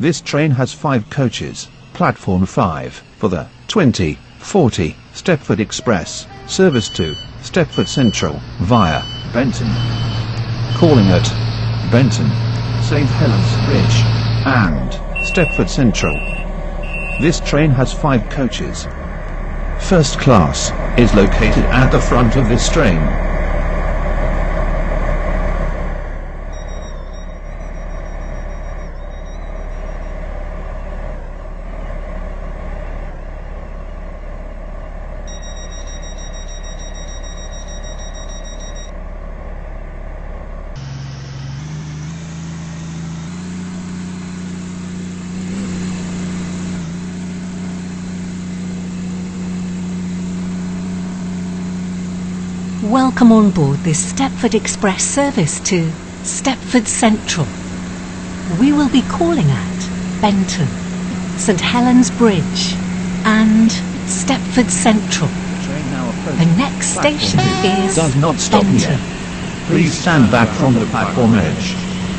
This train has 5 coaches, platform 5, for the 2040 Stepford Express, service to Stepford Central, via Benton. Calling at Benton, St Helens Bridge, and Stepford Central. This train has 5 coaches. First class is located at the front of this train. Welcome on board this Stepford Express service to Stepford Central. We will be calling at Benton, St Helens Bridge and Stepford Central. The next station is Does not stop Benton. here. Please stand back from the platform edge.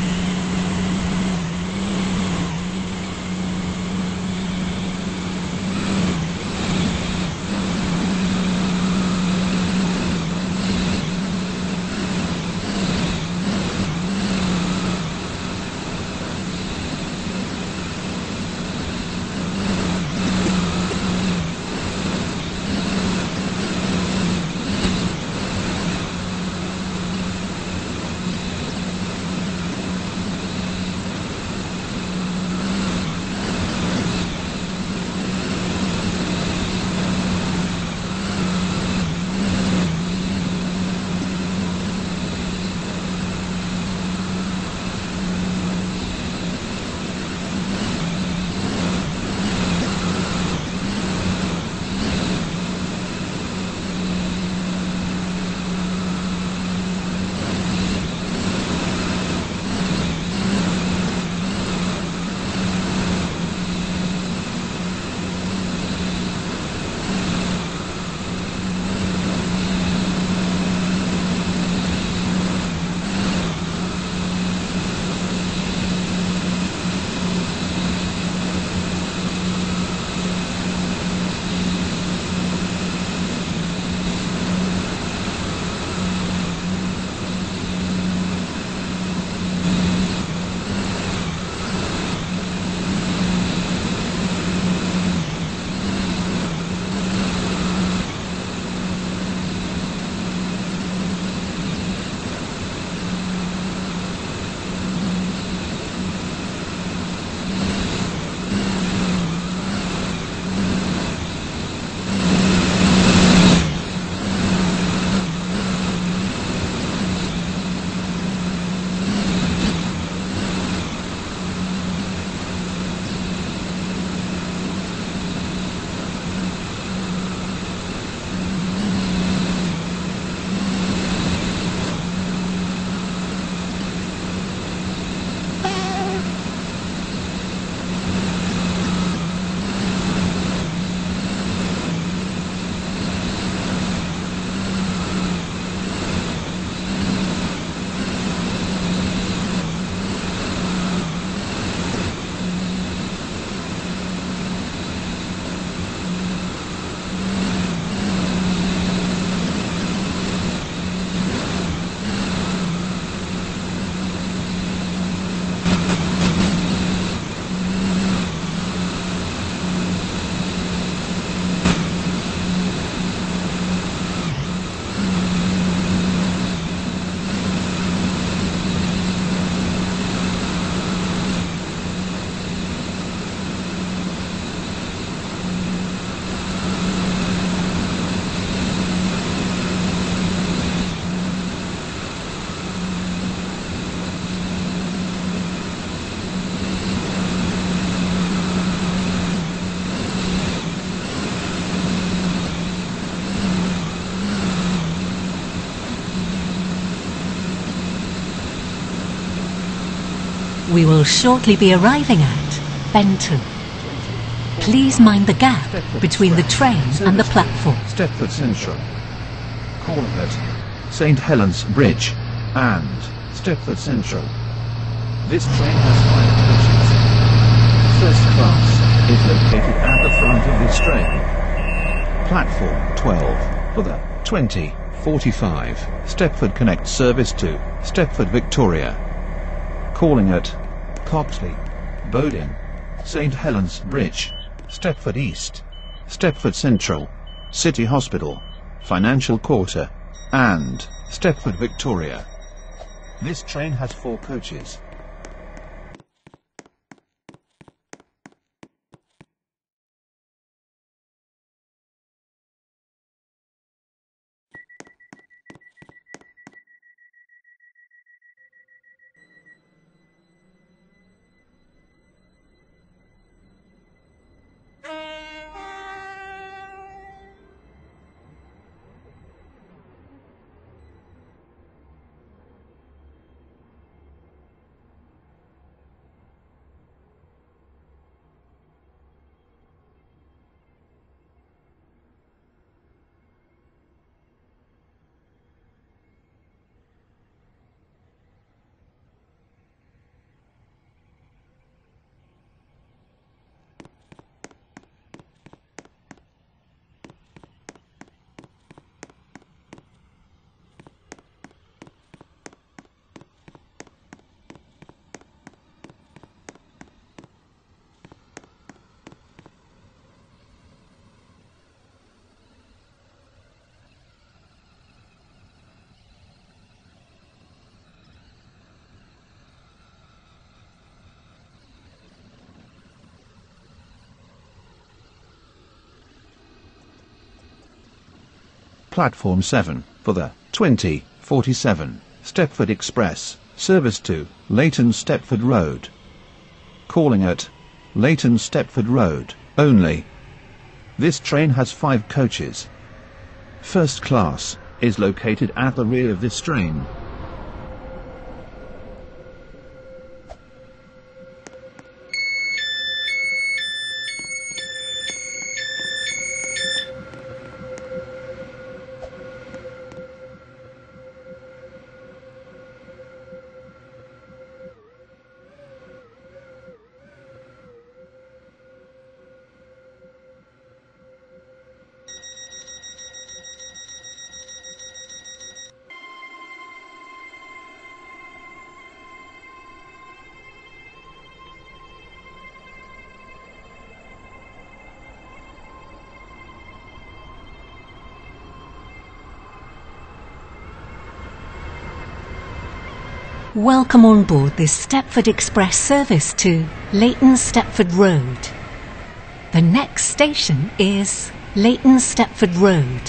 We will shortly be arriving at Benton. Please mind the gap between the train and the platform. Stepford Central. Calling at St Helens Bridge and Stepford Central. This train has 5 coaches. is located at the front of this train. Platform 12 for the 2045 Stepford Connect service to Stepford Victoria. Calling at Coxley, Bowden, St Helens Bridge, Stepford East, Stepford Central, City Hospital, Financial Quarter, and Stepford Victoria. This train has 4 coaches. Platform 7 for the 2047 Stepford Express service to Leighton Stepford Road. Calling at Leighton Stepford Road only. This train has 5 coaches. First class is located at the rear of this train. Welcome on board this Stepford Express service to Leighton Stepford Road. The next station is Leighton Stepford Road.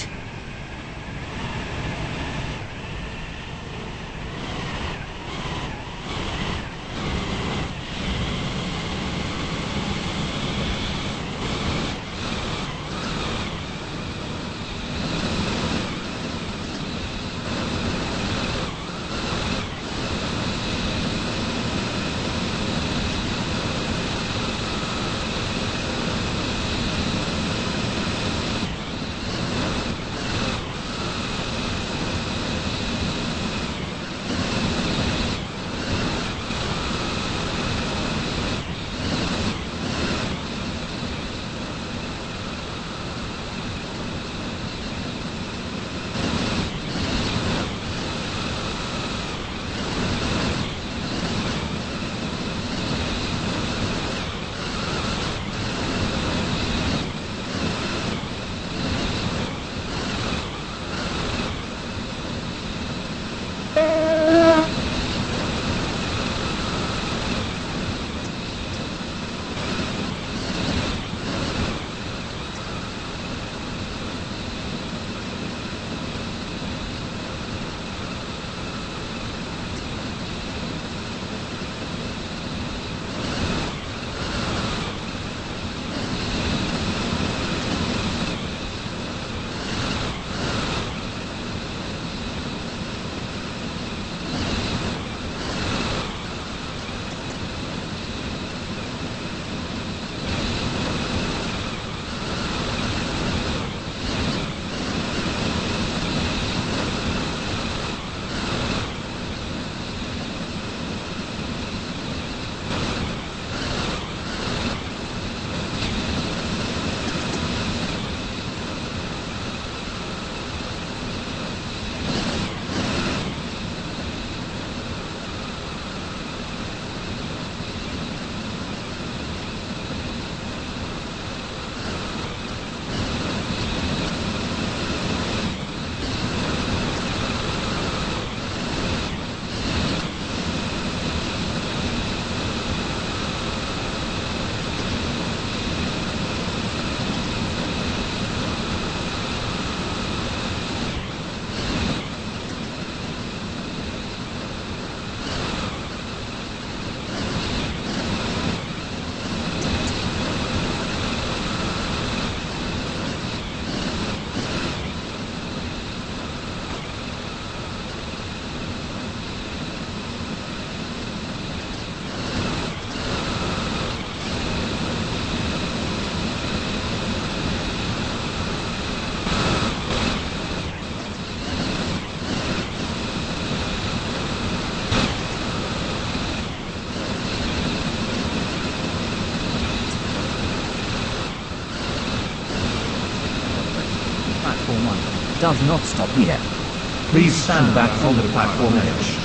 does not stop here. Please stand back from the platform edge.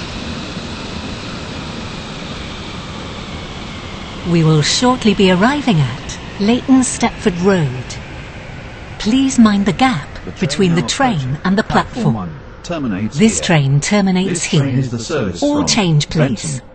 We will shortly be arriving at Leighton Stepford Road. Please mind the gap between the train and the platform. Terminates This here. train terminates This train here. is the service All from change, please. Benton.